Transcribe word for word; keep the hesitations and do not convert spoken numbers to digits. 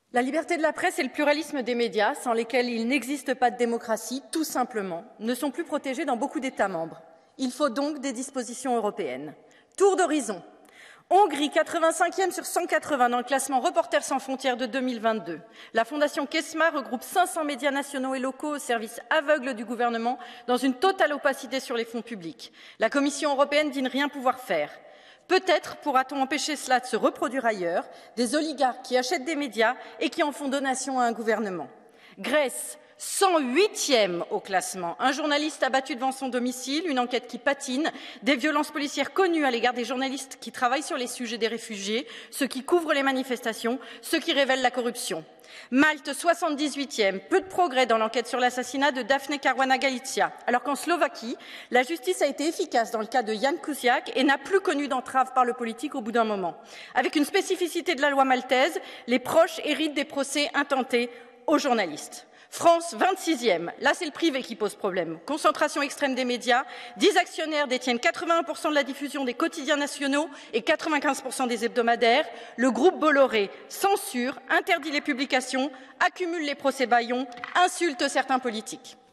La liberté de la presse et le pluralisme des médias, sans lesquels il n'existe pas de démocratie, tout simplement, ne sont plus protégés dans beaucoup d'États membres. Il faut donc des dispositions européennes. Tour d'horizon. Hongrie, quatre-vingt-cinquième sur cent quatre-vingts dans le classement Reporters sans frontières de deux mille vingt-deux. La fondation Kesma regroupe cinq cents médias nationaux et locaux au service aveugle du gouvernement dans une totale opacité sur les fonds publics. La Commission européenne dit ne rien pouvoir faire. Peut-être pourra-t-on empêcher cela de se reproduire ailleurs, des oligarques qui achètent des médias et qui en font donation à un gouvernement. Grèce, cent huitième au classement. Un journaliste abattu devant son domicile, une enquête qui patine, des violences policières connues à l'égard des journalistes qui travaillent sur les sujets des réfugiés, ceux qui couvrent les manifestations, ceux qui révèlent la corruption. Malte, soixante-dix-huitième, peu de progrès dans l'enquête sur l'assassinat de Daphne Caruana Galizia, alors qu'en Slovaquie, la justice a été efficace dans le cas de Jan Kuciak et n'a plus connu d'entrave par le politique au bout d'un moment. Avec une spécificité de la loi maltaise, les proches héritent des procès intentés aux journalistes. France, vingt-sixième. Là, c'est le privé qui pose problème. Concentration extrême des médias. dix actionnaires détiennent quatre-vingt-un pour cent de la diffusion des quotidiens nationaux et quatre-vingt-quinze pour cent des hebdomadaires. Le groupe Bolloré censure, interdit les publications, accumule les procès bâillons, insulte certains politiques.